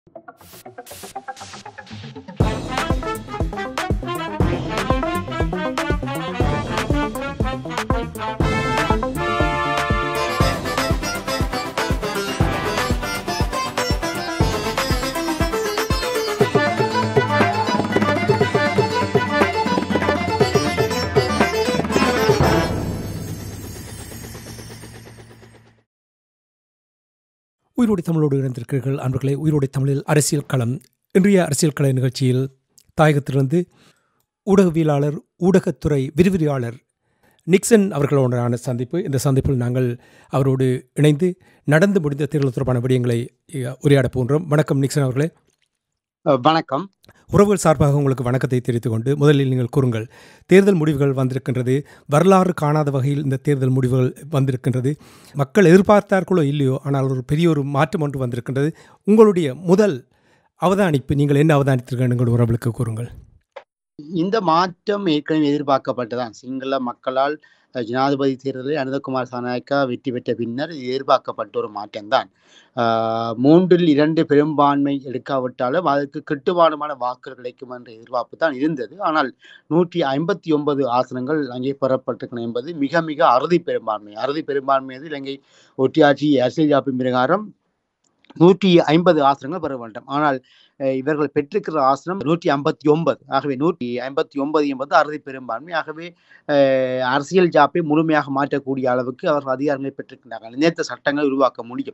உயிரோடை தமிழோடு இணைந்திருக்கிறீர்கள் அன்பர்களே. உயிரோடை தமிழில் அரசியல் களம். இன்றைய அரசியல் கள நிகழ்ச்சியில் தாயகத்திலிருந்து ஊடகவியலாளர், ஊடகத்துறை விரிவுரையாளர் நிக்சன் அவர்களோடான சந்திப்பு. இந்த சந்திப்பில் நாங்கள் அவரோடு இணைந்து நடந்து முடிந்த தேர்தல் தொடர்பான விடயங்களை உரையாடப் போன்றோம். வணக்கம் நிக்சன் அவர்களே. வணக்கம். உறவுகள் சார்பாக உங்களுக்கு வணக்கத்தை தெரிவித்துக் கொண்டு முதலில் நீங்கள் கூறுங்கள், தேர்தல் முடிவுகள் வந்திருக்கின்றது. வரலாறு காணாத வகையில் இந்த தேர்தல் முடிவுகள் வந்திருக்கின்றது. மக்கள் எதிர்பார்த்தார்களோ இல்லையோ, ஆனால் ஒரு பெரிய ஒரு மாற்றம் ஒன்று வந்திருக்கின்றது. உங்களுடைய முதல் அவதானிப்பு, நீங்கள் என்ன அவதானித்தீர்கள் எங்கள் உறவுகளுக்கு கூறுங்கள். இந்த மாற்றம் ஏற்கனவே எதிர்பார்க்கப்பட்டதான். சிங்கள மக்களால் ஜனாதிபதி தேர்தலில் அனுரகுமார் திசாநாயக்கா வெற்றி பெற்ற பின்னர் எதிர்பார்க்கப்பட்ட ஒரு மாற்றம்தான். 3/2 பெரும்பான்மை எடுக்காவிட்டாலும் அதற்கு கிட்டுவானமான வாக்குகள் கிடைக்கும் என்ற எதிர்பார்ப்பு தான் இருந்தது. ஆனால் 159 ஆசனங்கள் அங்கே பெறப்பட்டிருக்கணும் என்பது மிக மிக அறுதி பெரும்பான்மை. அறுதி பெரும்பான்மை இலங்கை ஒட்டியாட்சி அரசியல் யாப்பின் பிரகாரம் 150 ஆசனங்கள் பெற வேண்டும். ஆனால் இவர்கள் பெற்றிருக்கிற ஆசனம் 159. ஆகவே 159 என்பது அறுதி பெரும்பான்மை. ஆகவே அரசியல் ஜாப்பை முழுமையாக மாற்றக்கூடிய அளவுக்கு அவர்கள் அதிகாரங்களை பெற்றிருக்கிறார்கள். நினைத்த சட்டங்களை உருவாக்க முடியும்.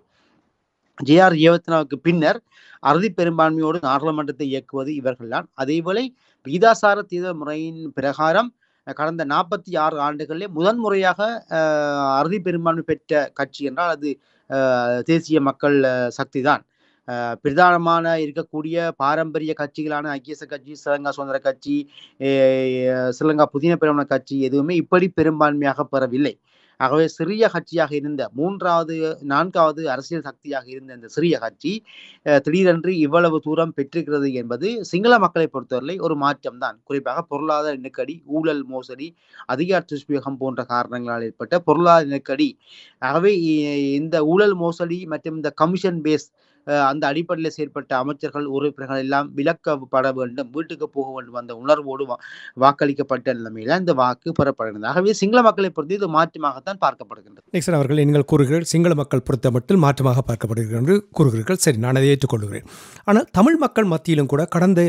JR ஜெயவர்தனாவுக்கு பின்னர் அறுதி பெரும்பான்மையோடு நாடாளுமன்றத்தை இயக்குவது இவர்கள்தான். அதேவேளை விகிதாசார தேர்தல் முறையின் பிரகாரம் கடந்த 46 ஆண்டுகளிலே முதன்முறையாக அறுதி பெரும்பான்மை பெற்ற கட்சி என்றால் அது தேசிய மக்கள் சக்தி தான். பிரதானமான இருக்கக்கூடிய பாரம்பரிய கட்சிகளான ஐக்கிய கட்சி, ஸ்ரீலங்கா சுதந்திர கட்சி, ஸ்ரீலங்கா புதின பெருமன கட்சி எதுவுமே இப்படி பெரும்பான்மையாக பெறவில்லை. ஆகவே சிறிய கட்சியாக இருந்த 3வது 4வது அரசியல் சக்தியாக இருந்த இந்த சிறிய கட்சி திடீரென்று இவ்வளவு தூரம் பெற்றிருக்கிறது என்பது சிங்கள மக்களை பொறுத்தவரை ஒரு மாற்றம் தான். குறிப்பாக பொருளாதார நெருக்கடி, ஊழல் மோசடி, அதிகார துஷ்பிரயோகம் போன்ற காரணங்களால் ஏற்பட்ட பொருளாதார நெருக்கடி. ஆகவே இந்த ஊழல் மோசடி மற்றும் இந்த கமிஷன் பேஸ் அந்த அடிப்படையில் செயற்பட்ட அமைச்சர்கள், உறுப்பினர்கள் எல்லாம் விலக்கப்பட வேண்டும், வீட்டுக்கு போக வேண்டும் அந்த உணர்வோடு வாக்களிக்கப்பட்ட நிலைமையில இந்த வாக்கு பெறப்படுகிறது. ஆகவே சிங்கள மக்களை பொறுத்து இது மாற்றமாகத்தான் பார்க்கப்படுகின்றது. நிக்சன் அவர்கள், நீங்கள் கூறுகிறீர்கள் சிங்கள மக்கள் பொறுத்த மட்டும் மாற்றமாக பார்க்கப்படுகிறது என்று கூறுகிறீர்கள். சரி, நான் அதை ஏற்றுக்கொள்கிறேன். ஆனால் தமிழ் மக்கள் மத்தியிலும் கூட கடந்த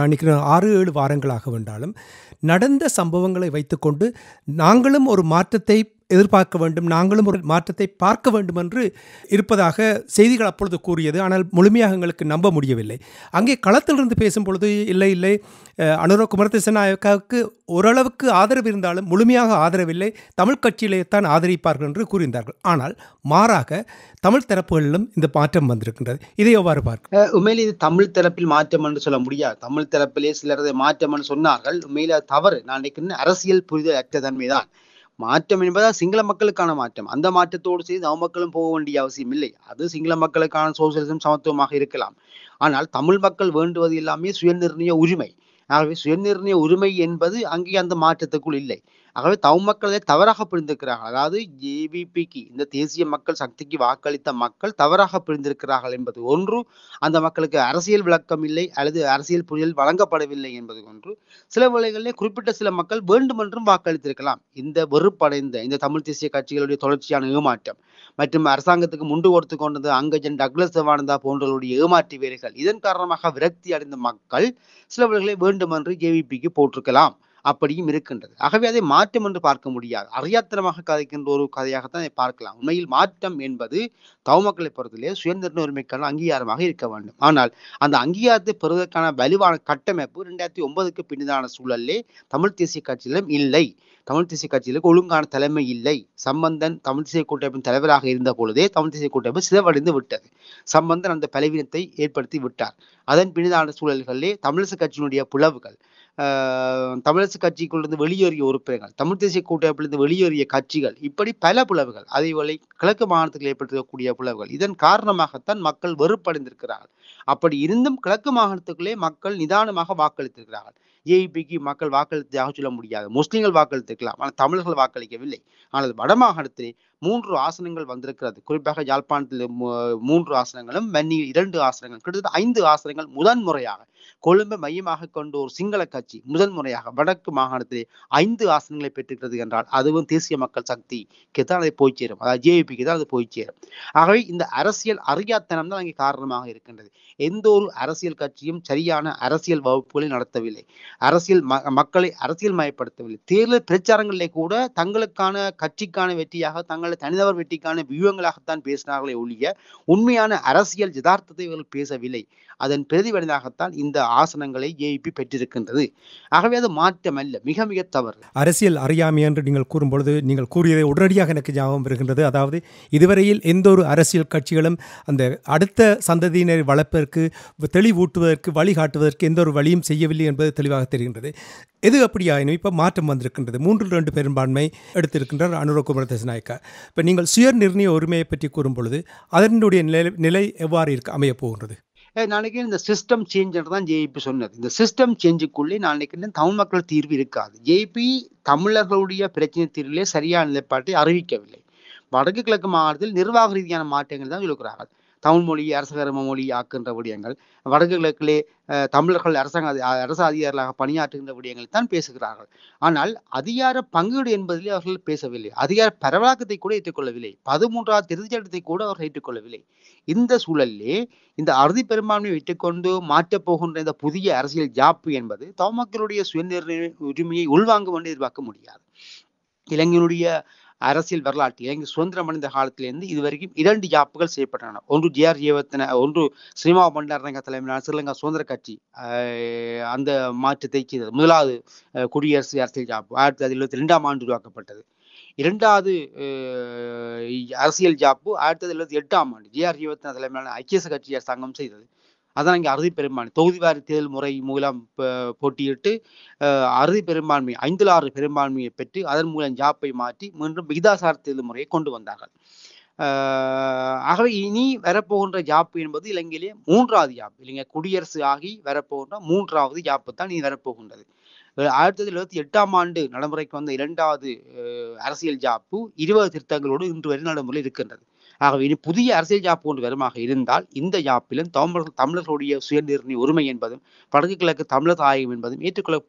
6-7 வாரங்களாக வேண்டாலும் நடந்த சம்பவங்களை வைத்துக்கொண்டு நாங்களும் ஒரு மாற்றத்தை எதிர்பார்க்க வேண்டும், நாங்களும் ஒரு மாற்றத்தை பார்க்க வேண்டும் என்று இருப்பதாக செய்திகள் அப்பொழுது கூறியது. ஆனால் முழுமையாக எங்களுக்கு நம்ப முடியவில்லை. அங்கே களத்திலிருந்து பேசும் பொழுது இல்லை அனுரகுமார் திசாநாயக்காவுக்கு ஓரளவுக்கு ஆதரவு இருந்தாலும் முழுமையாக ஆதரவில்லை, தமிழ் கட்சியிலே தான் ஆதரிப்பார்கள் என்று கூறியிருந்தார்கள். ஆனால் மாறாக தமிழ் தரப்புகளிலும் இந்த மாற்றம் வந்திருக்கின்றது. இதை எவ்வாறு பார்க்க? உண்மையில் இது தமிழ் தரப்பில் மாற்றம் என்று சொல்ல முடியாது. தமிழ் தரப்பிலே சிலர் மாற்றம் என்று சொன்னார்கள். உண்மையில தவறு. நான் நினைக்கிறேன் அரசியல் புரிதல் அற்ற தன்மைதான். மாற்றம் என்பதா சிங்கள மக்களுக்கான மாற்றம். அந்த மாற்றத்தோடு செய்து தமிழ் மக்களும் போக வேண்டிய அவசியம் இல்லை. அது சிங்கள மக்களுக்கான சோசியலிசம், சமத்துவமாக இருக்கலாம். ஆனால் தமிழ் மக்கள் வேண்டுவது எல்லாமே சுயநிர்ணய உரிமை. ஆகவே சுயநிர்ணய உரிமை என்பது அங்கே அந்த மாற்றத்துக்குள் இல்லை. ஆகவே தமிழ் மக்களை தவறாக புரிந்திருக்கிறார்கள். அதாவது JVPக்கு, இந்த தேசிய மக்கள் சக்திக்கு வாக்களித்த மக்கள் தவறாக புரிந்திருக்கிறார்கள் என்பது ஒன்று. அந்த மக்களுக்கு அரசியல் விளக்கம் இல்லை அல்லது அரசியல் புரிதல் வழங்கப்படவில்லை என்பது ஒன்று. சில வேளைகளிலே குறிப்பிட்ட சில மக்கள் வேண்டுமென்றும் வாக்களித்திருக்கலாம். இந்த வெறுப்படைந்த இந்த தமிழ் தேசிய கட்சிகளுடைய தொடர்ச்சியான ஏமாற்றம் மற்றும் அரசாங்கத்துக்கு முண்டு கொடுத்து கொண்டது அங்கஜன் டக்ளஸ் தேவானந்தா போன்றவர்களுடைய ஏமாற்று வேலைகள், இதன் காரணமாக விரக்தி அடைந்த மக்கள் சில வேளைகளை வேண்டுமென்று JVPக்கு போட்டிருக்கலாம். அப்படியும் இருக்கின்றது. ஆகவே அதை மாற்றம் என்று பார்க்க முடியாது. அறியாத்தனமாக கதைக்கின்ற ஒரு கதையாகத்தான் அதை பார்க்கலாம். உண்மையில் மாற்றம் என்பது தமிழ் மக்களை பொறுத்தவரை சுயநிர்ணய உரிமைக்கான அங்கீகாரமாக இருக்க வேண்டும். ஆனால் அந்த அங்கீகாரத்தை பெறுவதற்கான வலுவான கட்டமைப்பு 2009க்கு பின்னதான சூழலே தமிழ் தேசிய கட்சியிலும் இல்லை. தமிழ் தேசிய கட்சிகளுக்கு ஒழுங்கான தலைமை இல்லை. சம்பந்தன் தமிழ் தேசிய கூட்டமைப்பின் தலைவராக இருந்த பொழுதே தமிழ் தேசிய கூட்டமைப்பு சிதைவடைந்து விட்டது. சம்பந்தன் அந்த பலவீனத்தை ஏற்படுத்தி விட்டார். அதன் பின்னதான சூழல்களிலே தமிழிசை கட்சியினுடைய பிளவுகள், தமிழரசு கட்சிக்குள்ளிருந்து வெளியேறிய உறுப்பினர்கள், தமிழ் தேசிய கூட்டமைப்பிலிருந்து வெளியேறிய கட்சிகள், இப்படி பல பிளவுகள், அதேவேளை கிழக்கு மாகாணத்தில் ஏற்பட்டிருக்கக்கூடிய பிளவுகள், இதன் காரணமாகத்தான் மக்கள் வெறுப்படைந்திருக்கிறார்கள். அப்படி இருந்தும் கிழக்கு மாகாணத்துக்குள்ளே மக்கள் நிதானமாக வாக்களித்திருக்கிறார்கள். ஜேவிபிக்கு மக்கள் வாக்களித்ததாக சொல்ல முடியாது. முஸ்லிம்கள் வாக்களித்திருக்கலாம், ஆனால் தமிழர்கள் வாக்களிக்கவில்லை. ஆனால் வடமாகாணத்திலே 3 ஆசனங்கள் வந்திருக்கிறது. குறிப்பாக யாழ்ப்பாணத்தில் 3 ஆசனங்களும், வன்னியில் 2 ஆசனங்கள், கிட்டத்தட்ட 5 ஆசனங்கள் முதன்முறையாக கொழும்பை மையமாக கொண்ட ஒரு சிங்கள கட்சி முதன்முறையாக வடக்கு மாகாணத்திலே 5 ஆசனங்களை பெற்றிருக்கிறது என்றால் அதுவும் தேசிய மக்கள் சக்திக்கு தான் அதை போய் சேரும், அதாவது ஜேவிபிக்கு தான் அது போய் சேரும். ஆகவே இந்த அரசியல் அறியாத்தனம் தான் அங்கே காரணமாக இருக்கின்றது. எந்த ஒரு அரசியல் கட்சியும் சரியான அரசியல் வகுப்புகளை நடத்தவில்லை, மக்களை அரசியல் மயப்படுத்தவில்லை. தேர்தல் பிரச்சாரங்களிலே கூட தங்களுக்கான கட்சிக்கான வெற்றியாக, தங்களை தனிநபர் வெற்றிக்கான வியூகங்களாகத்தான் பேசினார்களே ஒழிய உண்மையான அரசியல் யதார்த்தத்தை இவர்கள் பேசவில்லை. அதன் பிரதிபலனாகத்தான் இந்த ஆசனங்களை ஜேவிபி பெற்றிருக்கின்றது. ஆகவே அது மாற்றம் அல்ல, மிக மிக தவறு. அரசியல் அறியாமை என்று நீங்கள் கூறும்பொழுது நீங்கள் கூறியதை உடனடியாக எனக்கு ஞாபகம் வருகின்றது. அதாவது இதுவரையில் எந்த ஒரு அரசியல் கட்சிகளும் அந்த அடுத்த சந்ததியினரை வளர்ப்பதற்கு, தெளிவூட்டுவதற்கு, வழிகாட்டுவதற்கு எந்த ஒரு வழியும் செய்யவில்லை என்பது தெளிவாக தெரிகின்றது. எது அப்படியாயினும் இப்போ மாற்றம் வந்திருக்கின்றது. 3-2 பெரும்பான்மை எடுத்திருக்கின்றார் அனுரகுமார திசாநாயக்கா. இப்போ நீங்கள் சுய நிர்ணய உரிமையை பற்றி கூறும் பொழுது அதனுடைய நிலை எவ்வாறு அமைய போகின்றது? நான் நினைக்கிறேன் இந்த சிஸ்டம் சேஞ்ச் தான் ஜேபி சொன்னது. இந்த சிஸ்டம் சேஞ்சுக்குள்ளே நான் நினைக்கிறேன் தமிழ் மக்கள் தீர்வு இருக்காது. ஜேபி தமிழர்களுடைய பிரச்சனை தீர்விலே சரியான நிலைப்பாட்டை அறிவிக்கவில்லை. வடக்கு கிழக்கு மாகாணத்தில் நிர்வாக ரீதியான மாற்றங்கள் தான் இருக்கிறார்கள். தமிழ் மொழி அரசகரம மொழி ஆக்குகின்ற விடயங்கள், வடக்கு கிழக்கிலே தமிழர்கள் அரச அதிகாரிகளாக பணியாற்றுகின்ற விடயங்களை தான் பேசுகிறார்கள். ஆனால் அதிகார பங்கீடு என்பதிலே அவர்கள் பேசவில்லை. அதிகார பரவலாக்கத்தை கூட ஏற்றுக்கொள்ளவில்லை. 13வது திருத்தச் சட்டத்தை கூட அவர்கள் ஏற்றுக்கொள்ளவில்லை. இந்த சூழலிலே இந்த அறுதி பெரும்பான்மையை விட்டுக்கொண்டு மாற்றப் போகின்ற இந்த புதிய அரசியல் ஜாப்பு என்பது தமிழ் மக்களுடைய சுயநிர்ணய உரிமையை உள்வாங்கும் என்று எதிர்பார்க்க முடியாது. இலங்கையினுடைய அரசியல் வரலாற்று, இலங்கை சுதந்திரம் அடைந்த காலத்திலிருந்து இதுவரைக்கும் 2 ஜாப்புகள் செய்யப்பட்டன. ஒன்று ஜிஆர் ஜெயவர்தன, ஒன்று ஸ்ரீமா பண்டாரநாயக்க தலைமையிலான ஸ்ரீலங்கா சுதந்திர கட்சி அந்த மாற்றத்தை செய்தது. முதலாவது குடியரசு அரசியல் ஜாப்பு 1972ஆம் ஆண்டு உருவாக்கப்பட்டது. 2வது அரசியல் ஜாப்பு 1978ஆம் ஆண்டு ஜிஆர் ஜெயவர்தன தலைமையிலான ஐக்கிய கட்சி அரசாங்கம் செய்தது. அதான் இங்கே அறுதி பெரும்பான்மை தொகுதிவாரி தேர்தல் முறை மூலம் போட்டியிட்டு அறுதி பெரும்பான்மை 5-6 பெரும்பான்மையை பெற்று அதன் மூலம் ஜாப்பை மாற்றி மீண்டும் விகிதாசார தேர்தல் முறையை கொண்டு வந்தார்கள். ஆகவே இனி வரப்போகின்ற ஜாப்பு என்பது இலங்கையிலே 3வது ஜாப்பு. இலங்கை குடியரசு ஆகி வரப்போகின்ற 3வது ஜாப்பு தான் இனி வரப்போகின்றது. 1978ஆம் ஆண்டு நடைமுறைக்கு வந்த 2வது அரசியல் ஜாப்பு 20 திருத்தங்களோடு இன்று வரை நடைமுறை இருக்கின்றது. ஆகவே இனி புதிய அரசியல் ஜாப்பு ஒன்று வருமாக இருந்தால் இந்த ஜாப்பிலும் தமிழர்களுடைய சுயநிர்ணய உரிமை என்பதும் வடக்கு கிழக்கு தமிழர் தாயகம் என்பதும்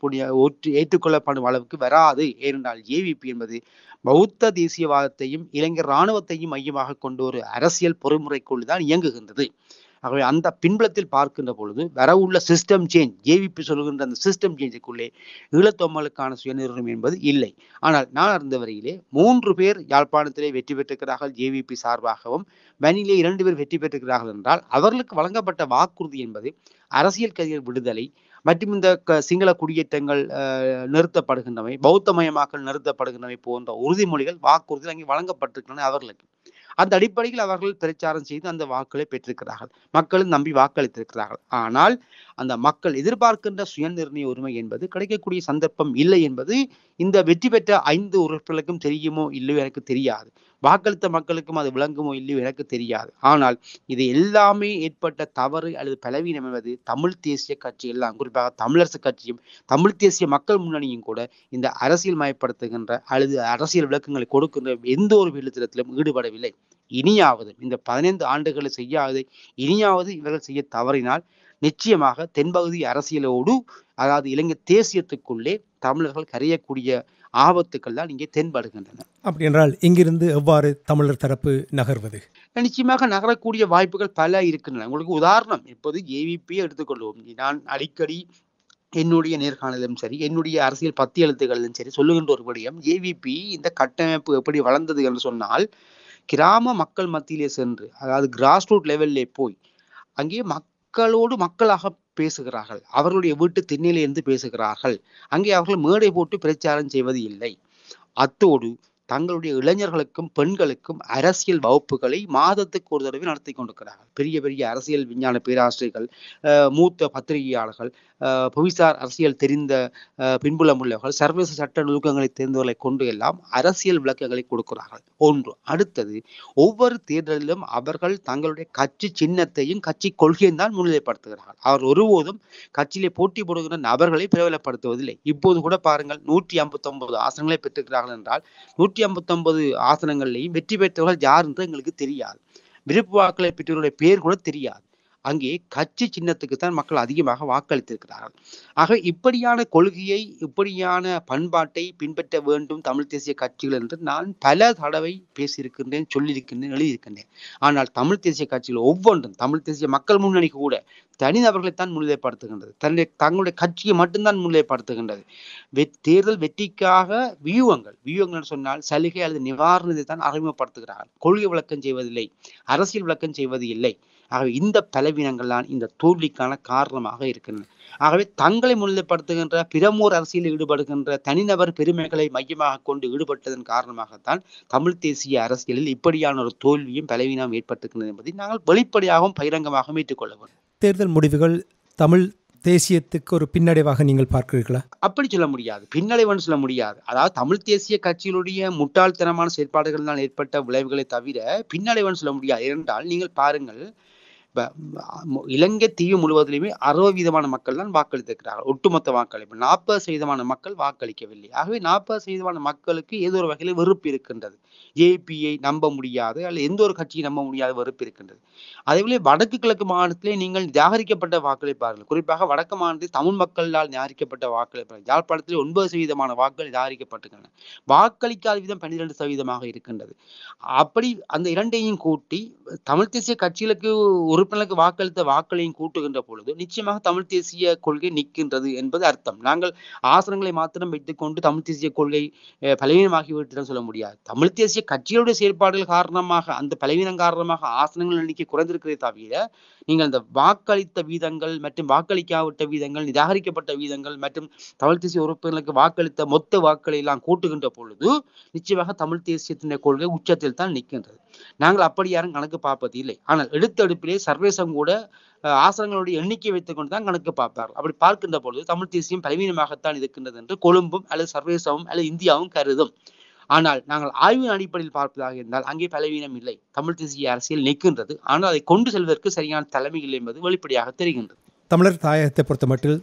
ஏற்றுக்கொள்ளப்படும் அளவுக்கு வராது. ஏனென்றால் ஜேவிபி என்பது பௌத்த தேசியவாதத்தையும் இளைஞர் இராணுவத்தையும் மையமாக கொண்டு ஒரு அரசியல் பொறிமுறைக்குள் தான் இயங்குகின்றது. ஆகவே அந்த பின்புலத்தில் பார்க்கின்ற பொழுது வரவுள்ள சிஸ்டம் சேஞ்ச், ஜேவிபி சொல்கின்ற அந்த சிஸ்டம் சேஞ்சுக்குள்ளே ஈழத்தொம்மலுக்கான சுயநிர்ணயம் என்பது இல்லை. ஆனால் நான் அறிந்த வரையிலே 3 பேர் யாழ்ப்பாணத்திலே வெற்றி பெற்றிருக்கிறார்கள் ஜேவிபி சார்பாகவும், வன்னியிலே 2 பேர் வெற்றி பெற்றிருக்கிறார்கள் என்றால் அவர்களுக்கு வழங்கப்பட்ட வாக்குறுதி என்பது அரசியல் கைதிகள் விடுதலை மற்றும் இந்த சிங்கள குடியேற்றங்கள் நிறுத்தப்படுகின்றவை, பௌத்தமயமாக்கல் நிறுத்தப்படுகின்றவை போன்ற உறுதிமொழிகள் வாக்குறுதிகள் அங்கே வழங்கப்பட்டிருக்கின்றன அவர்களுக்கு. அந்த அடிப்படையில் அவர்கள் பிரச்சாரம் செய்து அந்த வாக்குகளை பெற்றிருக்கிறார்கள், மக்களும் நம்பி வாக்களித்திருக்கிறார்கள். ஆனால் அந்த மக்கள் எதிர்பார்க்கின்ற சுயநிர்ணய உரிமை என்பது கிடைக்கக்கூடிய சந்தர்ப்பம் இல்லை என்பது இந்த வெற்றி பெற்ற 5 உறுப்பினர்களுக்கும் தெரியுமோ இல்லையோ எனக்கு தெரியாது. வாக்களித்த மக்களுக்கும் அது விளங்குமோ இல்லையோ எனக்கு தெரியாது. ஆனால் இது எல்லாமே ஏற்பட்ட தவறு அல்லது பலவீனம் என்பது தமிழ் தேசிய கட்சிகள் தான், குறிப்பாக தமிழரசு கட்சியும் தமிழ் தேசிய மக்கள் முன்னணியும் கூட இந்த அரசியல் மயப்படுத்துகின்ற அல்லது அரசியல் விளக்கங்களை கொடுக்கின்ற எந்த ஒரு விழுத்தத்திலும் ஈடுபடவில்லை. இனியாவது இந்த 15 ஆண்டுகளை செய்யாததை இனியாவது இவர்கள் செய்ய தவறினால் நிச்சயமாக தென்பகுதி அரசியலோடு, அதாவது இலங்கை தேசியத்துக்குள்ளே தமிழர்கள் கரையக்கூடிய ஆபத்துக்கள் தான் இங்கே தென்படுகின்றன. அப்படி என்றால் இங்கிருந்து எவ்வாறு தமிழர் தரப்பு நகர்வது? நிச்சயமாக நகரக்கூடிய வாய்ப்புகள் பல இருக்கின்றன. உங்களுக்கு உதாரணம் இப்போது ஜேவிபியை எடுத்துக்கொள்வோம். நான் அடிக்கடி என்னுடைய நேர்காணலும் சரி, என்னுடைய அரசியல் 10 எழுத்துக்களிலும் சரி சொல்லுகின்ற ஒரு விடயம், ஜேவிபி இந்த கட்டமைப்பு எப்படி வளர்ந்தது என்று சொன்னால், கிராம மக்கள் மத்தியிலே சென்று, அதாவது கிராஸ் ரூட் லெவல்லே போய் அங்கே மக்களோடு மக்களாக பேசுகிறார்கள், அவர்களுடைய வீட்டு திண்ணையிலிருந்து பேசுகிறார்கள். அங்கே அவர்கள் மேடை போட்டு பிரச்சாரம் செய்வது இல்லை. அத்தோடு தங்களுடைய இளைஞர்களுக்கும் பெண்களுக்கும் அரசியல் வகுப்புகளை மாதத்துக்கு ஒரு தடவை நடத்தி கொண்டிருக்கிறார்கள். பெரிய பெரிய அரசியல் விஞ்ஞான பேராசிரியர்கள், மூத்த பத்திரிகையாளர்கள், புவிசார் அரசியல் தெரிந்த பின்புலம் உள்ளவர்கள், சர்வதேச சட்ட நுணுக்கங்களை தெரிந்தவர்களை கொண்டு எல்லாம் அரசியல் விளக்கங்களை கொடுக்கிறார்கள். ஒன்று. அடுத்தது, ஒவ்வொரு தேர்தலிலும் அவர்கள் தங்களுடைய கட்சி சின்னத்தையும் கட்சி கொள்கையும் தான் முன்னிலைப்படுத்துகிறார்கள். அவர் ஒருபோதும் கட்சியிலே போட்டி போடுகிற நபர்களை பிரபலப்படுத்துவதில்லை. இப்போது கூட பாருங்கள், 159 ஆசனங்களை பெற்றிருக்கிறார்கள் என்றால் 159 ஆசனங்களையும் வெற்றி பெற்றவர்கள் யார் என்று எங்களுக்கு தெரியாது. விருப்பு வாக்களை பெற்றவர்களுடைய பெயர் கூட தெரியாது. அங்கே கட்சி சின்னத்துக்குத்தான் மக்கள் அதிகமாக வாக்களித்திருக்கிறார்கள். ஆக இப்படியான கொள்கையை, இப்படியான பண்பாட்டை பின்பற்ற வேண்டும் தமிழ் தேசிய கட்சிகள் என்று நான் பல தடவை பேசியிருக்கின்றேன், சொல்லியிருக்கின்றேன், எழுதியிருக்கின்றேன். ஆனால் தமிழ் தேசிய கட்சிகள் ஒவ்வொன்றும், தமிழ் தேசிய மக்கள் முன்னணி கூட தனிநபர்களைத்தான் முன்னிலைப்படுத்துகின்றது. தங்களுடைய கட்சியை மட்டும்தான் முன்னிலைப்படுத்துகின்றது. தேர்தல் வெற்றிக்காக வியூகங்கள் சொன்னால் சலுகை அல்லது நிவாரணத்தை தான் அறிமுகப்படுத்துகிறார்கள். கொள்கை விளக்கம் செய்வதில்லை, அரசியல் விளக்கம் செய்வது இல்லை. ஆகவே இந்த பலவீனங்கள் தான் இந்த தோல்விக்கான காரணமாக இருக்கின்றன. ஆகவே தங்களை முன்னிலைப்படுத்துகின்ற பிரமோர் அரசியலில் ஈடுபடுகின்ற தனிநபர் பெருமைகளை மையமாக கொண்டு ஈடுபட்டதன் காரணமாகத்தான் தமிழ் தேசிய அரசியலில் இப்படியான ஒரு தோல்வியும் பலவீனம் ஏற்பட்டிருக்கிறது என்பதை நாங்கள் வெளிப்படையாகவும் பகிரங்கமாகவும் ஏற்றுக்கொள்ள வேண்டும். தேர்தல் முடிவுகள் தமிழ் தேசியத்துக்கு ஒரு பின்னடைவாக நீங்கள் பார்க்கிறீர்களா? அப்படி சொல்ல முடியாது, பின்னடைவுன்னு சொல்ல முடியாது. அதாவது தமிழ் தேசிய கட்சியினுடைய முட்டாள்தனமான செயற்பாடுகளால் ஏற்பட்ட விளைவுகளை தவிர பின்னடைவுன்னு சொல்ல முடியாது. ஏனென்றால் நீங்கள் பாருங்கள், இலங்கை தீவு முழுவதிலுமே 60% மக்கள் தான் வாக்களித்திருக்கிறார்கள். ஒட்டுமொத்த வாக்களிப்பு 40% மக்கள் வாக்களிக்கவில்லை. ஆகவே 40% மக்களுக்கு ஏதோ ஒரு வகையில் வெறுப்பு இருக்கின்றது. ஏபியை நம்ப முடியாது, அல்ல எந்த ஒரு கட்சியை நம்ப முடியாத வெறுப்பு இருக்கின்றது. அதேபோல வடக்கு கிழக்கு மாநிலத்திலே நீங்கள் நிராகரிக்கப்பட்ட வாக்களிப்பார்கள். குறிப்பாக வடக்கு மாநிலத்தில் தமிழ் மக்களால் நிராகரிக்கப்பட்ட வாக்களிப்பார்கள். யாழ்ப்பாணத்திலே 9% வாக்குகள் நிராகரிக்கப்பட்டிருக்கின்றன. வாக்களிக்காத விதம் 12% இருக்கின்றது. அப்படி அந்த இரண்டையும் கூட்டி தமிழ் தேசிய கட்சிகளுக்கு உறுப்பினருக்கு வாக்களித்த வாக்களையும் கூட்டுகின்ற பொழுது நிச்சயமாக தமிழ் தேசிய கொள்கை நிற்கின்றது என்பது அர்த்தம். நாங்கள் ஆசனங்களை மாத்திரம் வைத்துக் கொண்டு தமிழ் தேசிய கொள்கை பலவீனமாகிவிட்டு சொல்ல முடியாது. தமிழ் தேசிய கட்சிகளுடைய செயற்பாடுகள் காரணமாக, அந்த பலவீனம் காரணமாக ஆசனங்கள் எண்ணிக்கை குறைந்திருக்கிறதே தவிர நீங்கள் அந்த வாக்களித்த வீதங்கள் மற்றும் வாக்களிக்காவிட்ட வீதங்கள், நிராகரிக்கப்பட்ட வீதங்கள் மற்றும் தமிழ் தேசிய உறுப்பினர்களுக்கு வாக்களித்த மொத்த வாக்களை எல்லாம் கூட்டுகின்ற பொழுது நிச்சயமாக தமிழ் தேசியத்தினுடைய கொள்கை உச்சத்தில் தான் நிற்கின்றது. நாங்கள் அப்படி யாரும் கணக்கு பார்ப்பது இல்லை. ஆனால் எடுத்தெடுப்பிலே சர்வேசம் கூட ஆசனங்களுடைய எண்ணிக்கை வைத்துக் கொண்டு தான் கணக்கு பார்ப்பார்கள். அப்படி பார்க்கின்ற பொழுது தமிழ் தேசியம் பலவீனமாகத்தான் இருக்கின்றது என்று கொழும்பும் அல்லது சர்வேசமும் அல்லது இந்தியாவும் கருதும். ஆனால் நாங்கள் ஆய்வின் அடிப்படையில் பார்ப்பதாக இருந்தால் அங்கே பலவீனம் இல்லை, தமிழ் தேசிய அரசியல் நிற்கின்றது. ஆனால் அதை கொண்டு செல்வதற்கு சரியான தலைமை இல்லை என்பது வெளிப்படையாக தெரிகின்றது. தமிழர் தாயகத்தை பொறுத்த மட்டில்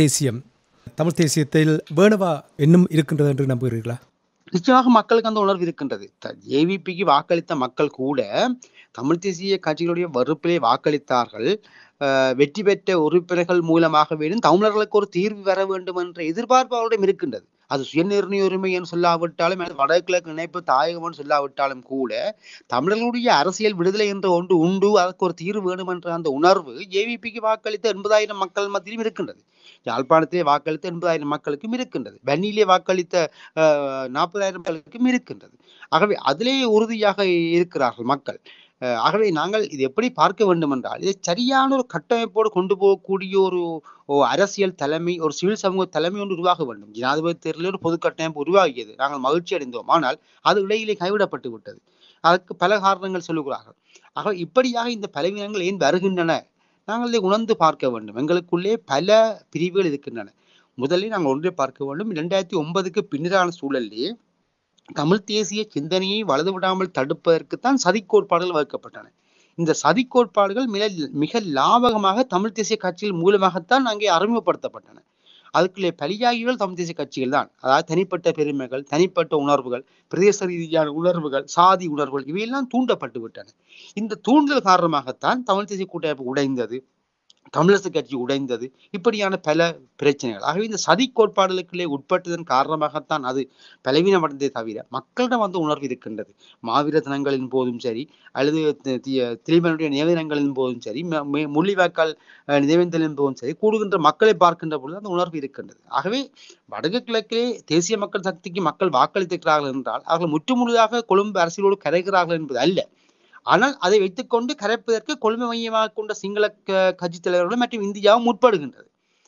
தமிழ் தேசியத்தில் வேணுவா இன்னும் இருக்கின்றது என்று நம்புகிறீர்களா? நிச்சயமாக மக்களுக்கு அந்த உணர்வு இருக்கின்றது. ஏவிபிக்கு வாக்களித்த மக்கள் கூட தமிழ் தேசிய கட்சிகளுடைய வறுப்பிலே வாக்களித்தார்கள். வெற்றி பெற்ற உறுப்பினர்கள் மூலமாக வேணும் தமிழர்களுக்கு ஒரு தீர்வு வர வேண்டும் என்ற எதிர்பார்ப்பு அவரிடம் இருக்கின்றது. அது சுயநிர்ணய உரிமை என்று சொல்லாவிட்டாலும், வடகிழக்கு இணைப்பு தாயகம் என்று சொல்லாவிட்டாலும் கூட தமிழர்களுடைய அரசியல் விடுதலை என்ற ஒன்று உண்டு, அதற்கு ஒரு தீர்வு வேணும் என்ற அந்த உணர்வு ஏவிபிக்கு வாக்களித்த 80,000 மக்கள் மத்தியிலும் இருக்கின்றது. யாழ்ப்பாணத்திலே வாக்களித்த 80,000 மக்களுக்கும் இருக்கின்றது. வன்னியிலே வாக்களித்த 40,000 மக்களுக்கும் இருக்கின்றது. ஆகவே அதிலேயே உறுதியாக இருக்கிறார்கள் மக்கள். ஆகவே நாங்கள் இது எப்படி பார்க்க வேண்டும் என்றால், இதை சரியான ஒரு கட்டமைப்போடு கொண்டு போகக்கூடிய ஒரு அரசியல் தலைமை, ஒரு சிவில் சமூக தலைமை ஒன்று உருவாக வேண்டும். ஜனாதிபதி தேர்தலில் ஒரு பொது கட்டமைப்பு உருவாகியது, நாங்கள் மகிழ்ச்சி அடைந்தோம். ஆனால் அது இடையிலே கைவிடப்பட்டு விட்டது. அதற்கு பல காரணங்கள் சொல்லுகிறார்கள். ஆக இப்படியாக இந்த பலவீனங்கள் ஏன் வருகின்றன, நாங்கள் இதை உணர்ந்து பார்க்க வேண்டும். எங்களுக்குள்ளே பல பிரிவுகள் இருக்கின்றன. முதலில் நாங்கள் ஒன்றை பார்க்க வேண்டும். 2009க்கு பின்னரான சூழலிலே தமிழ் தேசிய சிந்தனையை வளர்ந்து விடாமல் தடுப்பதற்குத்தான் சதி கோட்பாடுகள் வகுக்கப்பட்டன. இந்த சதி கோட்பாடுகள் மிக லாபகமாக தமிழ் தேசிய கட்சிகள் மூலமாகத்தான் அங்கே அறிமுகப்படுத்தப்பட்டன. அதுக்குள்ளே பலியாகிகள் தமிழ் தேசிய கட்சிகள் தான். அதாவது தனிப்பட்ட பெருமைகள், தனிப்பட்ட உணர்வுகள், பிரதேச ரீதியான உணர்வுகள், சாதி உணர்வுகள் இவையெல்லாம் தூண்டப்பட்டு விட்டன. இந்த தூண்டுதல் காரணமாகத்தான் தமிழ் தேசிய கூட்டமைப்பு உடைந்தது, தமிழரசு கட்சி உடைந்தது, இப்படியான பல பிரச்சனைகள். ஆகவே இந்த சதி கோட்பாடுகளுக்குள்ளே உட்பட்டதன் காரணமாகத்தான் அது பலவீனமடைந்ததை தவிர மக்களிடம் வந்து உணர்வு இருக்கின்றது. மாவீர தினங்களின் போதும் சரி, அல்லது திலீபனுடைய நினைவினங்களின் போதும் சரி, முள்ளிவாய்க்கால் நினைவேந்தலின் போதும் சரி, கூடுகின்ற மக்களை பார்க்கின்ற பொழுது அந்த உணர்வு இருக்கின்றது. ஆகவே வடக்கு கிழக்கிலே தேசிய மக்கள் சக்திக்கு மக்கள் வாக்களித்திருக்கிறார்கள் என்றால் அவர்கள் முற்றுமுழுதாக கொழும்பு அரசியலோடு கரைகிறார்கள் என்பது அல்ல. ஆனால் அதை வைத்துக்கொண்டு கரைப்பதற்கு கொள்கை மையமாக கொண்ட சிங்கள கட்சி தலைவர்களும் மற்றும் இந்தியாவும் முற்படுகின்றது.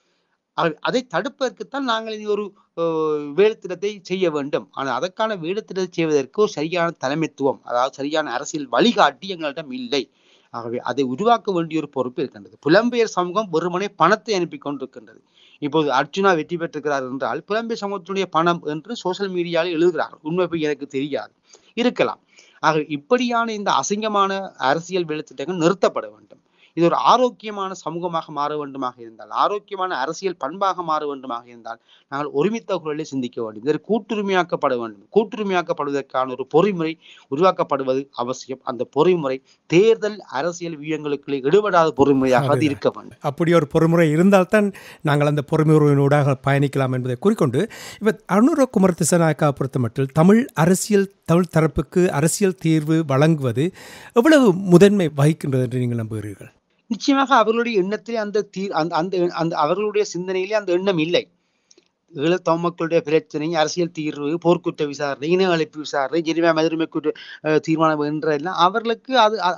அதை தடுப்பதற்குத்தான் நாங்கள் இனி ஒரு வேலைத்திட்டத்தை செய்ய வேண்டும். ஆனால் அதற்கான வேலைத்திட்டத்தை செய்வதற்கு ஒரு சரியான தலைமைத்துவம், அதாவது சரியான அரசியல் வழிகாட்டி எங்களிடம் இல்லை. ஆகவே அதை உருவாக்க வேண்டிய ஒரு பொறுப்பு இருக்கின்றது. புலம்பெயர் சமூகம் வெறுமனே பணத்தை அனுப்பி கொண்டிருக்கின்றது. இப்போது அர்ஜுனா வெற்றி பெற்றிருக்கிறார் என்றால் புலம்பெயர் சமூகத்துடைய பணம் என்று சோசியல் மீடியாவில் எழுதுகிறார்கள். உண்மை போய் எனக்கு தெரியாது, இருக்கலாம். ஆக இப்படியான இந்த அசிங்கமான அரசியல் வேலைத்திட்டங்கள் நிறுத்தப்பட வேண்டும். இது ஒரு ஆரோக்கியமான சமூகமாக மாற வேண்டுமாக இருந்தால், ஆரோக்கியமான அரசியல் பண்பாக மாற வேண்டுமாக இருந்தால், நாங்கள் ஒருமித்த குரலை சிந்திக்க வேண்டும். இதற்கு கூட்டுரிமையாக்கப்பட வேண்டும். கூட்டுரிமையாக்கப்படுவதற்கான ஒரு பொறிமுறை உருவாக்கப்படுவது அவசியம். அந்த பொறிமுறை தேர்தல் அரசியல் வியூகங்களுக்குள்ளே ஈடுபடாத பொறிமுறையாக அது இருக்க வேண்டும். அப்படி ஒரு பொறிமுறை இருந்தால்தான் நாங்கள் அந்த பொறிமுறையினூடாக பயணிக்கலாம் என்பதை கூறிக்கொண்டு, இப்போ அனுரகுமார் திசாநாயக்காவை பொறுத்தமட்டில் தமிழ் தரப்புக்கு அரசியல் தீர்வு வழங்குவது எவ்வளவு முதன்மை வகிக்கின்றது என்று நீங்கள் நம்புகிறீர்கள்? நிச்சயமாக அவர்களுடைய எண்ணத்திலே அந்த அவர்களுடைய சிந்தனையிலே அந்த எண்ணம் இல்லை. ஈழத்தமிழ் மக்களுடைய பிரச்சனை, அரசியல் தீர்வு, போர்க்குற்ற விசாரணை, இன அழைப்பு விசாரணை, ஜெனிவா மதுரிமை தீர்மானம் என்றெல்லாம் அவர்களுக்கு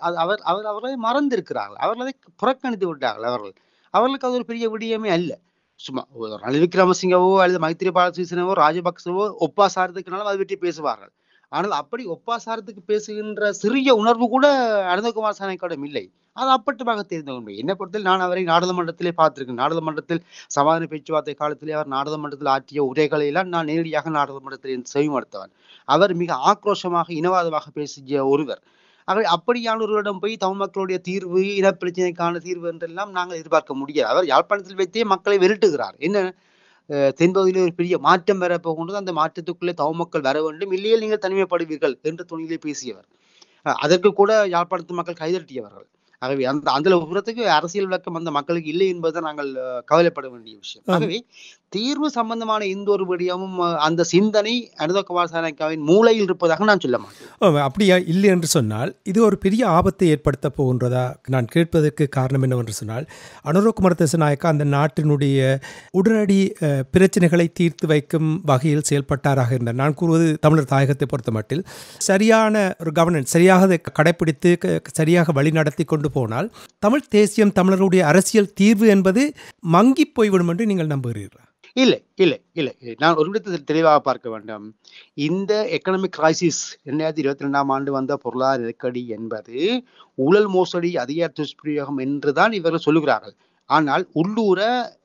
அவர்களை மறந்திருக்கிறார்கள். அவர்களை புறக்கணித்து விட்டார்கள். அவர்களுக்கு அது ஒரு பெரிய விடயமே அல்ல. சும்மா ரணில் விக்ரமசிங்கவோ அல்லது மைத்திரிபால சிறிசேனவோ ராஜபக்சவோ ஒப்பாசாரத்துக்குனாலும் அதை பற்றி பேசுவார்கள். ஆனால் அப்படி ஒப்பாசாரத்துக்கு பேசுகின்ற சிறிய உணர்வு கூட அனந்தகுமார் சாணக்கியாவிடம் இல்லை. அது அப்பட்டமாக தெரிந்த உண்மை. என்னை பொறுத்தவரை நான் அவரை நாடாளுமன்றத்திலே பார்த்திருக்கேன். நாடாளுமன்றத்தில் சமாதான பேச்சுவார்த்தை காலத்திலே அவர் நாடாளுமன்றத்தில் ஆற்றிய உரைகளை எல்லாம் நான் நேரடியாக நாடாளுமன்றத்தில் செவிமடுத்தவன். அவர் மிக ஆக்ரோஷமாக இனவாதமாக பேசிய ஒருவர். அப்படியான ஒருவரிடம் போய் தமிழ் மக்களுடைய தீர்வு, இனப்பிரச்சனைக்கான தீர்வு என்றெல்லாம் நாங்கள் எதிர்பார்க்க முடியாது. அவர் யாழ்ப்பாணத்தில் வைத்தே மக்களை விரட்டுகிறார். என்ன தென்பகுதியிலே ஒரு பெரிய மாற்றம் வர போகின்றது, அந்த மாற்றத்துக்குள்ளே தமிழ் மக்கள் வர வேண்டும், இல்லையே நீங்கள் தனிமைப்படுவீர்கள் என்ற துணியிலே பேசியவர். அதற்கு கூட யாழ்ப்பாணத்து மக்கள் கைதட்டியவர்கள். ஆகவே அந்த உரத்துக்கு அரசியல் விளக்கம் அந்த மக்களுக்கு இல்லை என்பதுதான் நாங்கள் கவலைப்பட வேண்டிய விஷயம். ஆகவே தீர்வு சம்பந்தமான எந்த ஒரு விடயமும் அந்த சிந்தனை அனுரகுமார் சாணக்கியாவின் மூளையில் இருப்பதாக நான் சொல்ல மாட்டேன். அப்படியா இல்லை என்று சொன்னால் இது ஒரு பெரிய ஆபத்தை ஏற்படுத்த போகின்றதா? நான் கேட்பதற்கு காரணம் என்னவென்று சொன்னால், அனுரகுமார் திசாநாயக்கா அந்த நாட்டினுடைய உடனடி பிரச்சனைகளை தீர்த்து வைக்கும் வகையில் செயல்பட்டாராக இருந்தார். நான் கூறுவது தமிழர் தாயகத்தை பொறுத்த மட்டில் சரியான ஒரு கவர்னன்ஸ், சரியாக அதை கடைப்பிடித்து சரியாக வழிநடத்தி கொண்டு போனால் தமிழ் தேசியம், தமிழருடைய அரசியல் தீர்வு என்பது மங்கி போய்விடும் என்று நீங்கள் நம்புகிறீர்களா? இல்லை இல்லை இல்லை நான் ஒரு விடத்தை தெளிவாக பார்க்க வேண்டும். இந்த எக்கனாமிக் கிரைசிஸ் 2022ஆம் ஆண்டு வந்த பொருளாதார நெருக்கடி என்பது ஊழல், மோசடி, அதிகார துஷ்பிரயோகம் என்றுதான் இவர்கள் சொல்லுகிறார்கள். ஆனால் உள்ளூர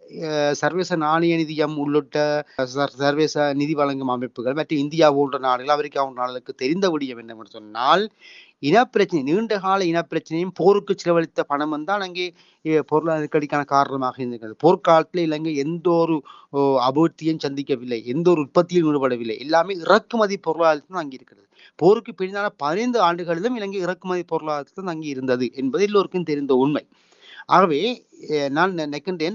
சர்வதேச நாணய நிதியம் உள்ளிட்ட சர்வதேச நிதி வழங்கும் அமைப்புகள் மற்றும் இந்தியா போன்ற நாடுகள், அமெரிக்கா போன்ற நாடுகளுக்கு தெரிந்த விடயம் என்னவென்று சொன்னால், இனப்பிரச்சனை, நீண்டகால இனப்பிரச்சனையும் போருக்கு செலவழித்த பணம் தான் அங்கே பொருளாதார நெருக்கடிக்கான காரணமாக இருந்திருக்கிறது. போர்க்காலத்தில் இலங்கை எந்த ஒரு அபிவிருத்தியும் சந்திக்கவில்லை, எந்த ஒரு உற்பத்தியும் ஈடுபடவில்லை. எல்லாமே இறக்குமதி பொருளாதாரத்தில் அங்கே இருக்கிறது. போருக்கு பின்னான 15 ஆண்டுகளிலும் இலங்கை இறக்குமதி பொருளாதாரத்தில் அங்கே இருந்தது என்பது எல்லோருக்கும் தெரிந்த உண்மை. ஆகவே நான் நினைக்கின்றேன்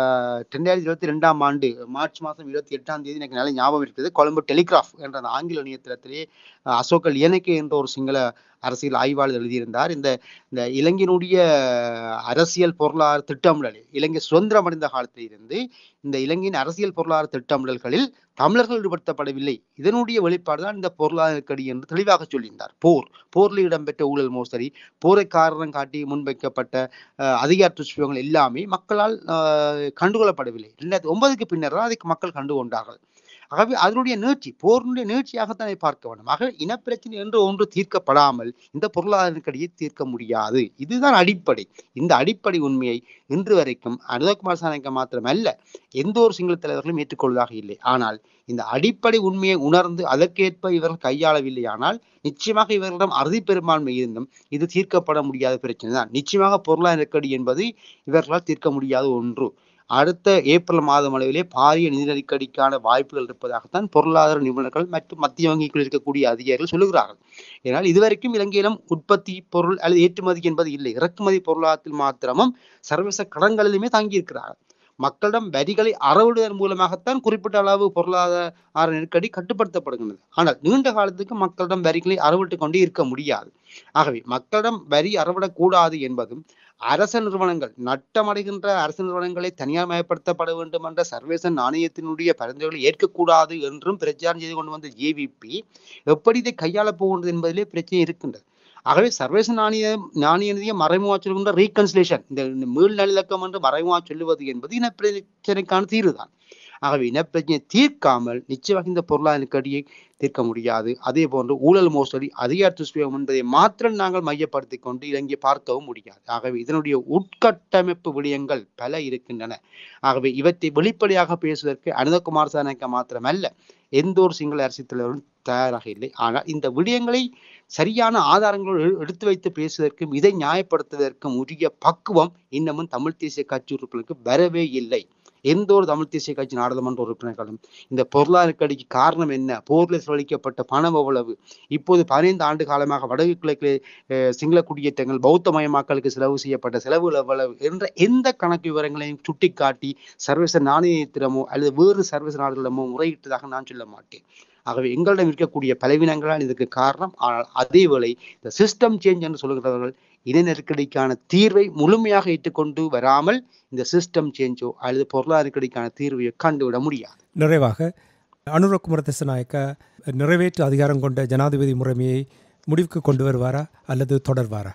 2022ஆம் ஆண்டு மார்ச் மாதம் 28ஆம் தேதி எனக்கு நல்ல ஞாபகம் இருக்கிறது. கொழும்பு டெலிகிராஃப் என்ற அந்த ஆங்கில இணையதளத்திலே அசோக லியனகே என்ற ஒரு சிங்கள அரசியல் ஆய்வாளர் எழுதியிருந்தார். இந்த இலங்கையினுடைய அரசியல் பொருளாதார திட்டமிடலில், இலங்கை சுதந்திரம் அடைந்த காலத்தில் இருந்து இந்த இலங்கையின் அரசியல் பொருளாதார திட்டமிடல்களில் தமிழர்கள் ஈடுபடுத்தப்படவில்லை. இதனுடைய வெளிப்பாடுதான் இந்த பொருளாதார நெருக்கடி என்று தெளிவாக சொல்லியிருந்தார். போரில் இடம்பெற்ற ஊழல், மோசடி, போரை காரணம் காட்டி முன்வைக்கப்பட்ட அதிகார துஷ்பிரயோகங்கள் எல்லாமே மக்களால் கண்டுகொள்ளப்படவில்லை. 2009க்கு பின்னர் தான் அதை மக்கள் கண்டுகொண்டார்கள். ஆகவே அதனுடைய நீட்சி, போரினுடைய நீட்சியாகத்தான் பார்க்க வேண்டும். ஆக இனப்பிரச்சனை என்று ஒன்று தீர்க்கப்படாமல் இந்த பொருளாதார நெருக்கடியை தீர்க்க முடியாது. இதுதான் அடிப்படை. இந்த அடிப்படை உண்மையை இன்று வரைக்கும் அனுரகுமார் சாணக்கியா மாத்திரமல்ல, எந்த ஒரு சிங்கள தலைவர்களும் ஏற்றுக்கொள்வதாக இல்லை. ஆனால் இந்த அடிப்படை உண்மையை உணர்ந்து அதற்கேற்ப இவர்கள் கையாளவில்லை. ஆனால் நிச்சயமாக இவர்களிடம் அறுதி பெரும்பான்மை இருந்தும் இது தீர்க்கப்பட முடியாத பிரச்சனை தான். நிச்சயமாக பொருளாதார நெருக்கடி என்பது இவர்களால் தீர்க்க முடியாத ஒன்று. அடுத்த ஏப்ரல் மாதம் அளவிலே பாரிய நிதி நெருக்கடிக்கான வாய்ப்புகள் இருப்பதாகத்தான் பொருளாதார நிபுணர்கள் மற்றும் மத்திய வங்கிக்குள் இருக்கக்கூடிய அதிகாரிகள் சொல்லுகிறார்கள். ஏனால் இதுவரைக்கும் இலங்கையிலும் உற்பத்தி பொருள் அல்லது ஏற்றுமதி என்பது இல்லை. இறக்குமதி பொருளாதாரத்தில் மாத்திரமும் சர்வதேச கடன்களிலுமே தங்கியிருக்கிறார்கள். மக்களிடம் வரிகளை அறவிடுவதன் மூலமாகத்தான் குறிப்பிட்ட அளவு பொருளாதார நெருக்கடி கட்டுப்படுத்தப்படுகிறது. ஆனால் நீண்ட காலத்துக்கு மக்களிடம் வரிகளை அறவிட்டுக் கொண்டே இருக்க முடியாது. ஆகவே மக்களிடம் வரி அறவிடக்கூடாது என்பதும், அரச நிறுவனங்கள், நட்டமடைகின்ற அரசு நிறுவனங்களை தனியார் மயப்படுத்தப்பட வேண்டும் என்ற சர்வதேச நாணயத்தினுடைய பரிந்துரைகளை ஏற்கக்கூடாது என்றும் பிரச்சாரம் செய்து கொண்டு வந்த ஜேவிபி எப்படி இதை கையாளப் போகின்றது என்பதிலே பிரச்சனை இருக்கின்றது. ஆகவே சர்வதேச நாணய நிதியம் மறைமுகமாக சொல்கின்ற ரீகன்சிலேஷன், இந்த மீள் நல்லிணக்கம் என்று மறைமுகமாக சொல்லுவது என்பது இனப்பிரச்சனைக்கான தீர்வுதான். ஆகவே இனப்பிரச்சனையை தீர்க்காமல் நிச்சயமாக இந்த பொருளாதார நெருக்கடியை தீர்க்க முடியாது. அதே போன்று ஊழல் மோசடி, அதிகார துஷ்பிரயோகம் என்பதை மாத்திரம் நாங்கள் மையப்படுத்திக் கொண்டு இலங்கை பார்க்கவும் முடியாது. ஆகவே இதனுடைய உட்கட்டமைப்பு விடயங்கள் பல இருக்கின்றன. ஆகவே இவற்றை வெளிப்படையாக பேசுவதற்கு அனுரகுமார் திசாநாயக்கா மாத்திரமல்ல, எந்த ஒரு சிங்கள அரசியல் தலைவரும் தயாராக இல்லை. ஆனால் இந்த விடயங்களை சரியான ஆதாரங்களோடு எடுத்து வைத்து பேசுவதற்கும் இதை நியாயப்படுத்துவதற்கும் உரிய பக்குவம் இன்னமும் தமிழ் தேசிய கட்சி உறுப்பினருக்கு வரவே இல்லை. எந்த ஒரு தமிழ் தேசிய கட்சி நாடாளுமன்ற உறுப்பினர்களும் இந்த பொருளாதார நெருக்கடிக்கு காரணம் என்ன, போரில் செலவழிக்கப்பட்ட பணம் எவ்வளவு, இப்போது 15 ஆண்டு காலமாக வடக்கு கிழக்கு சிங்கள குடியேற்றங்கள் பௌத்தமயமாக்கலுக்கு செலவு செய்யப்பட்ட செலவுகள் எவ்வளவு என்ற எந்த கணக்கு விவரங்களையும் சுட்டிக்காட்டி சர்வதேச நாணயத்திடமோ அல்லது வேறு சர்வதேச நாடுகளிடமோ முறையிட்டதாக நான் சொல்ல மாட்டேன். ஆகவே எங்களிடம் இருக்கக்கூடிய பலவீனங்களால் இதற்கு காரணம். ஆனால் அதேவேளை இந்த சிஸ்டம் சேஞ்ச் என்று சொல்லுகிறவர்கள் இன நெருக்கடிக்கான தீர்வை முழுமையாக ஏற்றுக்கொண்டு வராமல் இந்த சிஸ்டம் சேஞ்சோ அல்லது பொருளாதார நெருக்கடிக்கான தீர்வையோ கண்டுவிட முடியாது. நிறைவாக அனுரகுமார திசாநாயக்கா நிறைவேற்று அதிகாரம் கொண்ட ஜனாதிபதி முறைமையை முடிவுக்கு கொண்டு வருவாரா அல்லது தொடர்வாரா?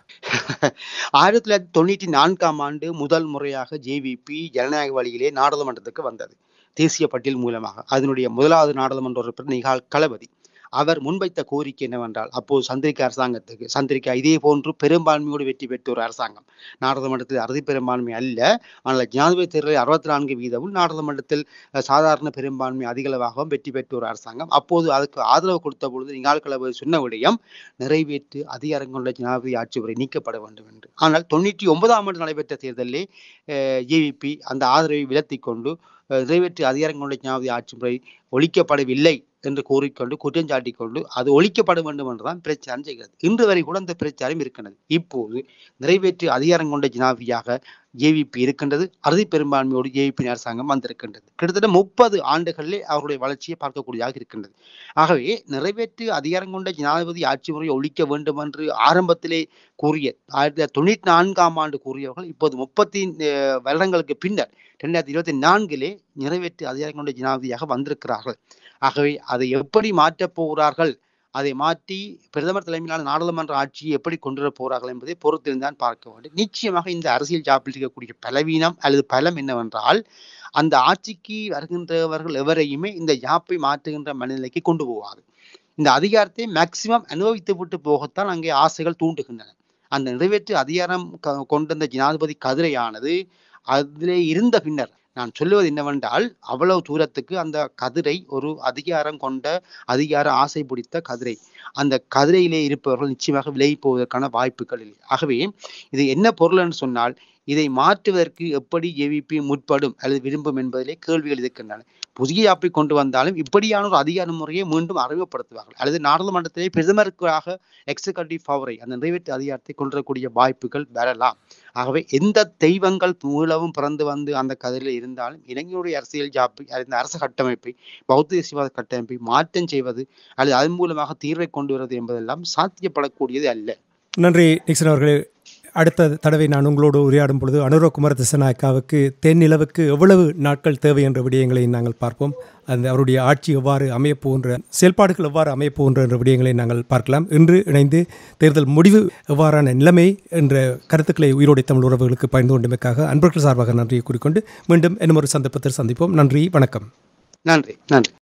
1994 ஆண்டு முதல் முறையாக ஜேவிபி ஜனநாயக வழியிலே நாடாளுமன்றத்துக்கு வந்தது, தேசிய பட்டியல் மூலமாக. அதனுடைய முதலாவது நாடாளுமன்ற உறுப்பினர் நிகால் களபதி. அவர் முன்வைத்த கோரிக்கை என்னவென்றால், அப்போது சந்திரிகா இதே போன்று பெரும்பான்மையோடு வெற்றி பெற்ற ஒரு அரசாங்கம். நாடாளுமன்றத்தில் அறுதி பெரும்பான்மை அல்ல, ஆனால் ஜனாதிபதி தேர்தலில் 64% நாடாளுமன்றத்தில் சாதாரண பெரும்பான்மை அதிகளவாகவும் வெற்றி பெற்ற ஒரு அரசாங்கம். அப்போது அதுக்கு ஆதரவு கொடுத்த பொழுது நிகால் களபதி சொன்ன விடயம், நிறைவேற்று அதிகாரம் கொண்ட ஜனாதிபதி ஆட்சி முறை நீக்கப்பட வேண்டும் என்று. ஆனால் 99ஆம் ஆண்டு நடைபெற்ற தேர்தலிலே ஜேவிபி அந்த ஆதரவை விலத்தி கொண்டு நிறைவேற்று அதிகாரம் கொண்ட ஜனாதிபதி ஆட்சி முறை ஒழிக்கப்படவில்லை என்று கூறிக்கொண்டு குற்றம் சாட்டிக் கொண்டு அது ஒழிக்கப்பட வேண்டும் என்றுதான் பிரச்சாரம் செய்கிறது. இன்று வரை கூட அந்த பிரச்சாரம் இருக்கின்றது. இப்போது நிறைவேற்று அதிகாரம் கொண்ட ஜனாதிபதியாக ஜேவிபி இருக்கின்றது. அறுதி பெரும்பான்மையோடு ஜேவிபி அரசாங்கம் வந்திருக்கின்றது. கிட்டத்தட்ட 30 ஆண்டுகளிலே அவருடைய வளர்ச்சியை பார்க்கக்கூடியதாக இருக்கின்றது. ஆகவே நிறைவேற்று அதிகாரம் கொண்ட ஜனாதிபதி ஆட்சி முறையை ஒழிக்க வேண்டும் என்று ஆரம்பத்திலே கூறிய 1994ஆம் ஆண்டு கூறியவர்கள் இப்போது 30 வருடங்களுக்கு பின்னர் 2024 நிறைவேற்று அதிகாரம் கொண்ட ஜனாதிபதியாக வந்திருக்கிறார்கள். ஆகவே அதை எப்படி மாற்றப் போகிறார்கள், அதை மாற்றி பிரதமர் தலைமையிலான நாடாளுமன்ற ஆட்சியை எப்படி கொண்டு வர போகிறார்கள் என்பதை பொறுத்திருந்தான் பார்க்க வேண்டும். நிச்சயமாக இந்த அரசியல் ஜாப்பில் இருக்கக்கூடிய பலவீனம் அல்லது பலம் என்னவென்றால், அந்த ஆட்சிக்கு வருகின்றவர்கள் எவரையுமே இந்த ஜாப்பை மாற்றுகின்ற மனநிலைக்கு கொண்டு போவாது. இந்த அதிகாரத்தை மேக்சிமம் அனுபவித்து விட்டு போகத்தான் அங்கே ஆசைகள் தூண்டுகின்றன. அந்த நிறைவேற்று அதிகாரம் கொண்ட அந்த ஜனாதிபதி கதிரையானது அதிலே இருந்த பின்னர் நான் சொல்லுவது என்னவென்றால், அவ்வளவு தூரத்துக்கு அந்த கதிரை ஒரு அதிகாரம் கொண்ட அதிகார ஆசை பிடித்த கதிரை, அந்த கதிரையிலே இருப்பவர்கள் நிச்சயமாக விலகி போவதற்கான வாய்ப்புகள் இல்லை. ஆகவே இது என்ன பொருள் என்று சொன்னால், இதை மாற்றுவதற்கு எப்படி ஜேவிபி முற்படும் அல்லது விரும்பும் என்பதிலே கேள்விகள் இருக்கின்றன. புதிய ஜாப்பை கொண்டு வந்தாலும் இப்படியான ஒரு அதிகார முறையை மீண்டும் அறிமுகப்படுத்துவார்கள் அல்லது நாடாளுமன்றத்திலே பிரதமருக்காக எக்ஸிகூட்டிவ் பவரை, அந்த நிறைவேற்று அதிகாரத்தை கொண்டு வரக்கூடிய வாய்ப்புகள் வரலாம். ஆகவே எந்த தெய்வங்கள் மூலவும் பிறந்து வந்து அந்த கதிரில் இருந்தாலும் இலங்கையுடைய அரசியல் ஜாப்பை, இந்த அரசு கட்டமைப்பை, பௌத்த தேசியவாத கட்டமைப்பை மாற்றம் செய்வது அல்லது அதன் மூலமாக தீர்வை கொண்டு வருவது என்பதெல்லாம் சாத்தியப்படக்கூடியது அல்ல. நன்றி நிக்சன் அவர்களே. அடுத்த தடவை நான் உங்களோடு உரையாடும் பொழுது அனுரகுமார திசாநாயக்காவுக்கு தென்னிலவுக்கு எவ்வளவு நாட்கள் தேவை என்ற விடயங்களை நாங்கள் பார்ப்போம். அந்த அவருடைய ஆட்சி எவ்வாறு அமையப்போகின்ற, செயல்பாடுகள் எவ்வாறு அமையப்போகின்ற என்ற விடயங்களை நாங்கள் பார்க்கலாம். இன்று இணைந்து தேர்தல் முடிவு எவ்வாறான நிலைமை என்ற கருத்துக்களை உயிரோடை தமிழ் உறவுகளுக்கு பகிர்ந்து கொண்டமைக்காக அன்பர்கள் சார்பாக நன்றியை கூறிக்கொண்டு மீண்டும் இன்னும் ஒரு சந்தர்ப்பத்தில் சந்திப்போம். நன்றி, வணக்கம். நன்றி.